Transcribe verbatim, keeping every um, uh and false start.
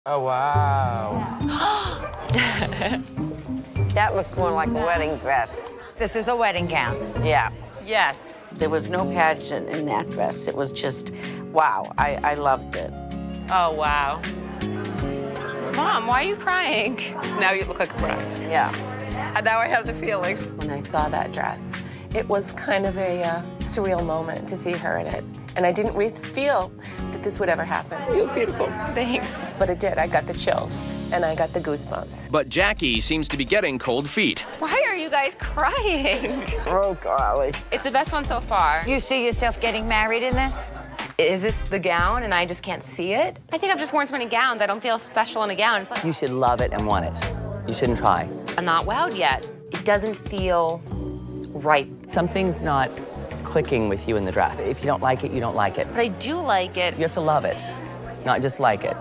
Oh, wow. That looks more like a wedding dress. This is a wedding gown. Yeah. Yes. There was no pageant in that dress. It was just, wow, I, I loved it. Oh, wow. Mom, why are you crying? Now you look like a bride. Yeah. And now I have the feeling. When I saw that dress, it was kind of a uh, surreal moment to see her in it. And I didn't really feel that this would ever happen. You're beautiful. Thanks. But it did. I got the chills, and I got the goosebumps. But Jackie seems to be getting cold feet. Why are you guys crying? Oh, golly. It's the best one so far. You see yourself getting married in this? Is this the gown and I just can't see it? I think I've just worn so many gowns. I don't feel special in a gown. It's like, You should love it and want it. You shouldn't try. I'm not wowed yet. It doesn't feel right. Something's not clicking with you in the dress. If you don't like it, you don't like it. But I do like it. You have to love it, not just like it.